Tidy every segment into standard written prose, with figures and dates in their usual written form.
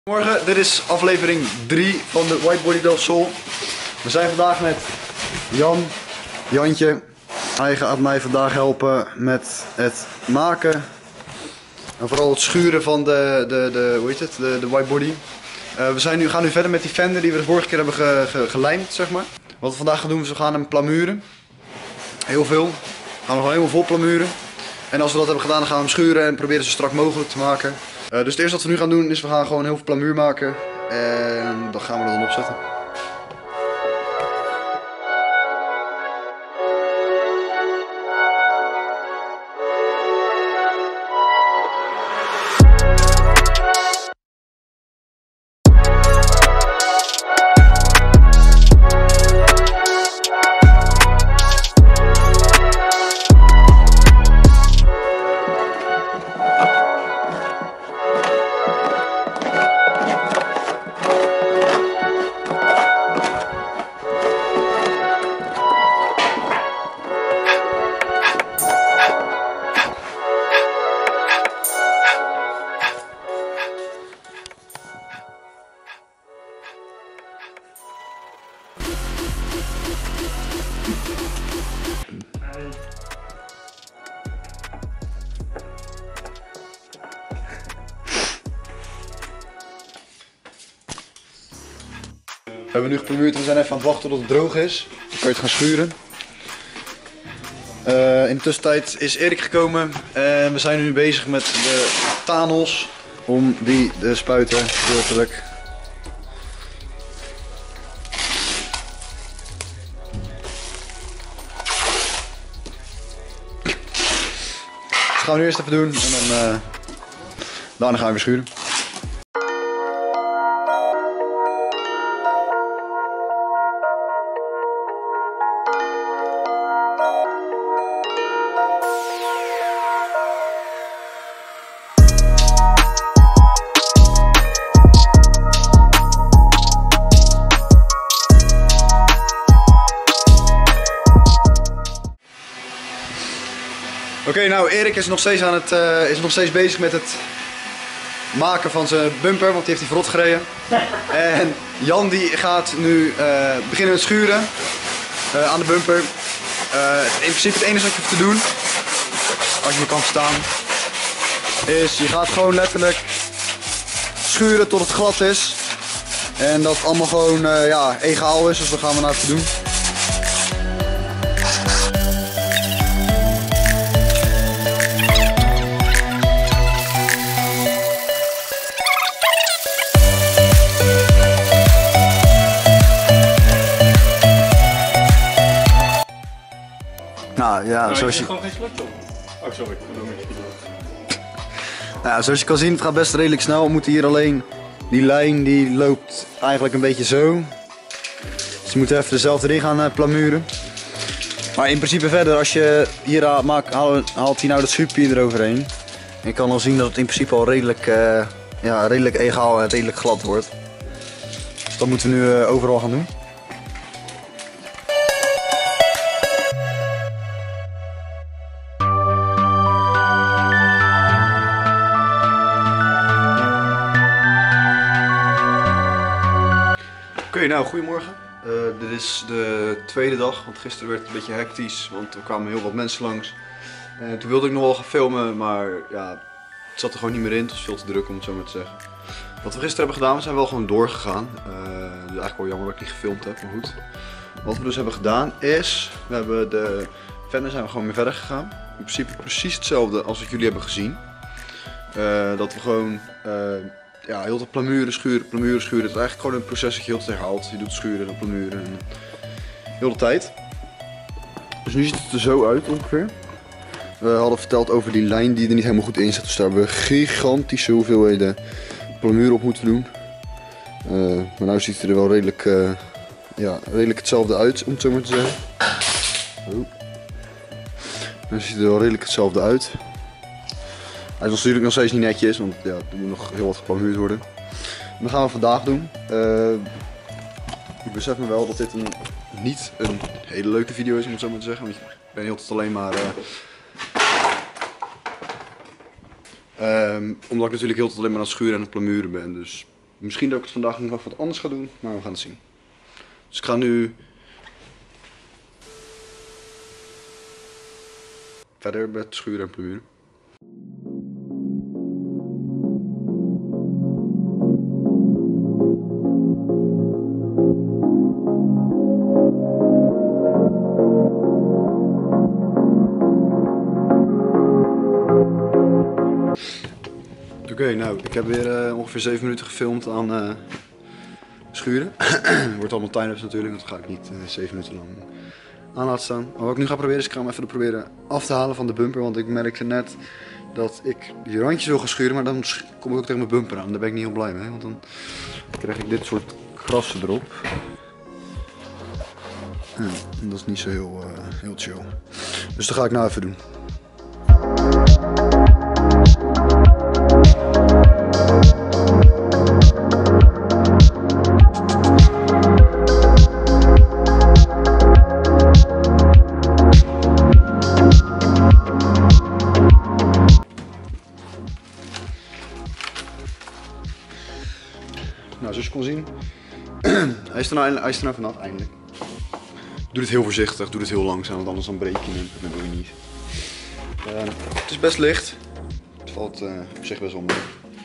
Goedemorgen, dit is aflevering 3 van de White Body Del Sol. We zijn vandaag met Jantje. Hij gaat mij vandaag helpen met het maken en vooral het schuren van de white body. We gaan nu verder met die fender die we de vorige keer hebben gelijmd, zeg maar. Wat we vandaag gaan doen is we gaan hem plamuren. Heel veel. We gaan hem gewoon helemaal vol plamuren. En als we dat hebben gedaan, dan gaan we hem schuren en proberen zo strak mogelijk te maken. Dus het eerste wat we nu gaan doen is we gaan gewoon heel veel plamuur maken. En dan gaan we er dan opzetten. We hebben nu geplamuurd, we zijn even aan het wachten tot het droog is. Dan kan je het gaan schuren. In de tussentijd is Erik gekomen en we zijn nu bezig met de tanels om die te spuiten, deeltelijk. Dat gaan we nu eerst even doen en dan daarna gaan we weer schuren. Oké, nou Erik is nog steeds bezig met het maken van zijn bumper, want die heeft hij verrot gereden. En Jan die gaat nu beginnen met schuren aan de bumper. In principe het enige wat je hoeft te doen, als je me kan verstaan, is je gaat gewoon letterlijk schuren tot het glad is. En dat allemaal gewoon egaal is, dus dat gaan we nou even doen. Nou ja, zoals je... gewoon geen slotje op. Oh, sorry, ik bedoel met je video. Nou, zoals je kan zien, het gaat best redelijk snel. We moeten hier alleen, die lijn die loopt eigenlijk een beetje zo. Dus je moet even dezelfde ring gaan plamuren. Maar in principe verder, als je hier haalt hij nou dat schuurpapier eroverheen. En je kan al zien dat het in principe al redelijk egaal en redelijk glad wordt. Dus dat moeten we nu overal gaan doen. Oké, nou goedemorgen. Dit is de tweede dag, want gisteren werd het een beetje hectisch, want er kwamen heel wat mensen langs. Toen wilde ik nog wel gaan filmen, maar ja, het zat er gewoon niet meer in. Het was veel te druk om het zo maar te zeggen. Wat we gisteren hebben gedaan, we zijn wel gewoon doorgegaan. Dus eigenlijk wel jammer dat ik niet gefilmd heb, maar goed. Wat we dus hebben gedaan is, we hebben zijn we gewoon weer verder gegaan. In principe precies hetzelfde als wat jullie hebben gezien. Dat we gewoon... heel de plamuren schuren. Het is eigenlijk gewoon een proces dat je heel de tijd herhaalt. Je doet schuren en plamuren en heel de tijd. Dus nu ziet het er zo uit ongeveer. We hadden verteld over die lijn die er niet helemaal goed in zit. Dus daar hebben we gigantische hoeveelheden plamuur op moeten doen. Maar nu ziet het er wel redelijk hetzelfde uit, om het zo maar te zeggen. Nu ziet het er wel redelijk hetzelfde uit. Hij is natuurlijk nog steeds niet netjes, want ja, er moet nog heel wat geplamuurd worden. En dat gaan we vandaag doen. Ik besef me wel dat dit niet een hele leuke video is, om het zo maar te zeggen. Want ik ben heel tot alleen maar Omdat ik natuurlijk heel tot alleen maar aan het schuren en het plamuren ben. Dus Misschien dat ik het vandaag nog wat anders ga doen, maar we gaan het zien. Dus ik ga nu verder met schuren en pluren. Oké, nou, ik heb weer ongeveer 7 minuten gefilmd aan schuren. Wordt allemaal timelapse natuurlijk, dat ga ik niet 7 minuten lang aan laten staan. Maar wat ik nu ga proberen is, ik ga hem even proberen af te halen van de bumper. Want ik merkte net dat ik die randjes wil gaan schuren, maar dan kom ik ook tegen mijn bumper aan. Daar ben ik niet heel blij mee, want dan krijg ik dit soort krassen erop. En dat is niet zo heel chill. Dus dat ga ik nou even doen. Nou, zoals je kon zien, hij is er nou vanaf, eindelijk. Doe dit heel voorzichtig, doe dit heel langzaam, want anders dan breek je hem. Dat doe je niet. Het is best licht. Het valt op zich best wel mee.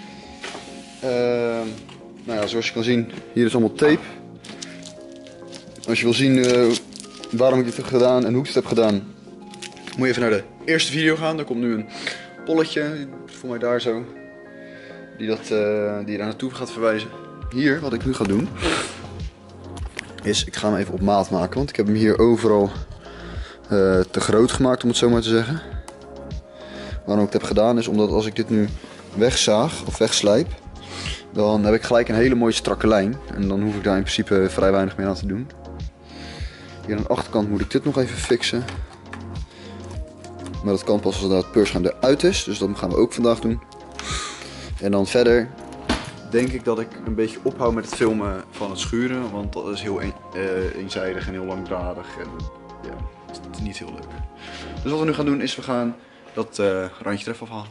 Nou ja, zoals je kan zien, hier is allemaal tape. Als je wil zien waarom ik dit heb gedaan en hoe ik het heb gedaan, moet je even naar de eerste video gaan. Daar komt nu een polletje, voor mij daar zo, die daar naartoe gaat verwijzen. Hier, wat ik nu ga doen, is ik ga hem even op maat maken, want ik heb hem hier overal te groot gemaakt, om het zo maar te zeggen. Waarom ik het heb gedaan is omdat als ik dit nu wegzaag of wegslijp, dan heb ik gelijk een hele mooie strakke lijn. En dan hoef ik daar in principe vrij weinig meer aan te doen. Hier aan de achterkant moet ik dit nog even fixen. Maar dat kan pas als het peurschuim eruit is, dus dat gaan we ook vandaag doen. En dan verder denk ik dat ik een beetje ophoud met het filmen van het schuren, want dat is heel eenzijdig en heel langdradig en ja, het is niet heel leuk. Dus wat we nu gaan doen is we gaan dat randje er even afhalen.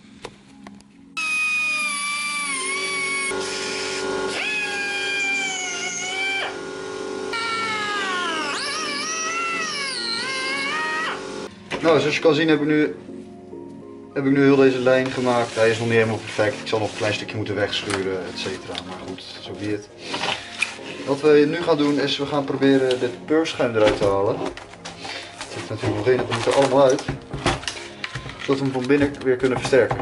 Nou, zoals je kan zien heb ik nu heel deze lijn gemaakt. Hij is nog niet helemaal perfect. Ik zal nog een klein stukje moeten wegschuren, etc. Maar goed, zo be it. Wat we nu gaan doen is, we gaan proberen dit peurschuim eruit te halen. Het zit natuurlijk nog in, het moet er allemaal uit. Zodat we hem van binnen weer kunnen versterken.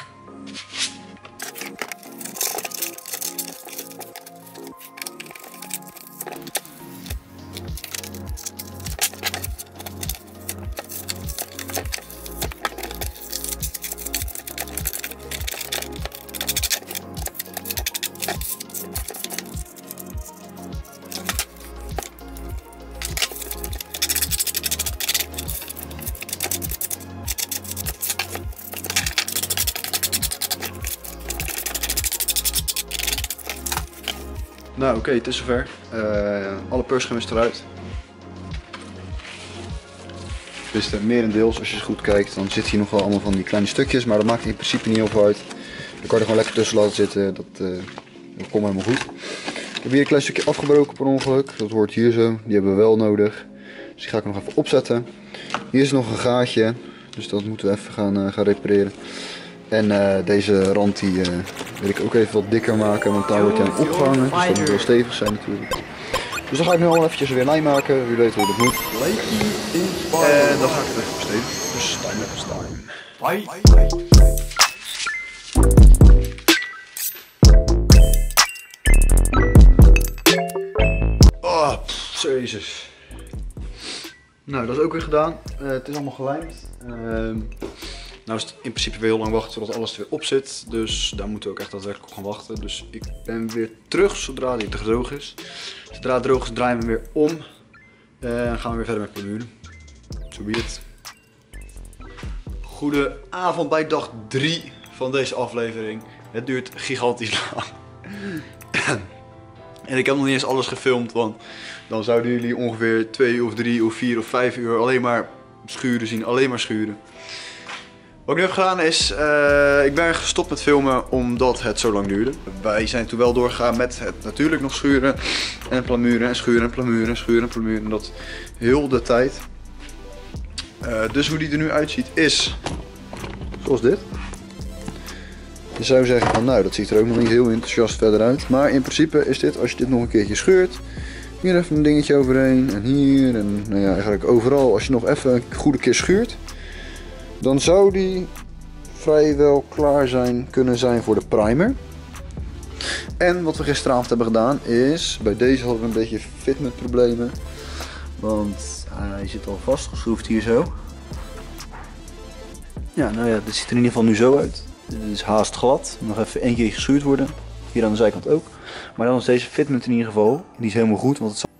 Nou oké, het is zover. Alle peurschuim is eruit. Dus merendeels, als je eens goed kijkt, dan zit hier nog wel allemaal van die kleine stukjes, maar dat maakt in principe niet heel veel uit. Je kan er gewoon lekker tussen laten zitten, dat komt helemaal goed. Ik heb hier een klein stukje afgebroken per ongeluk, dat hoort hier zo, die hebben we wel nodig. Dus die ga ik nog even opzetten. Hier is nog een gaatje, dus dat moeten we even gaan repareren. En deze rand die wil ik ook even wat dikker maken, want daar wordt hij aan opgehangen. Dus dat moet wel stevig zijn natuurlijk. Dus dan ga ik nu allemaal eventjes weer lijn maken, wie weet hoe dat moet. En dan ga ik het even verstevigen. Dus time. Oh, jezus. Nou, dat is ook weer gedaan. Het is allemaal gelijmd. Nou is het in principe weer heel lang wachten totdat alles er weer op zit. Dus daar moeten we ook echt daadwerkelijk op gaan wachten. Dus ik ben weer terug zodra die droog is. Zodra het droog is draaien we hem weer om. En gaan we weer verder met plamuren. Zo be it. Goedenavond bij dag 3 van deze aflevering. Het duurt gigantisch lang. En ik heb nog niet eens alles gefilmd, want dan zouden jullie ongeveer 2 of 3 of 4 of 5 uur alleen maar schuren zien. Alleen maar schuren. Wat ik nu heb gedaan is, ik ben gestopt met filmen omdat het zo lang duurde. Wij zijn toen wel doorgegaan met het natuurlijk nog schuren en plamuren en schuren en plamuren en schuren en plamuren. En dat heel de tijd. Dus hoe die er nu uitziet is zoals dit. Je zou zeggen van nou, dat ziet er ook nog niet heel enthousiast verder uit. Maar in principe is dit, als je dit nog een keertje scheurt, hier even een dingetje overheen en hier en nou ja, eigenlijk overal. Als je nog even een goede keer schuurt, dan zou die vrijwel klaar kunnen zijn voor de primer. En wat we gisteravond hebben gedaan is, bij deze hadden we een beetje fitmentproblemen. Want hij zit al vastgeschroefd hier zo. Ja, nou ja, dit ziet er in ieder geval nu zo uit. Dit is haast glad. Nog even één keer geschuurd worden. Hier aan de zijkant ook. Maar dan is deze fitment in ieder geval, die is helemaal goed. Want het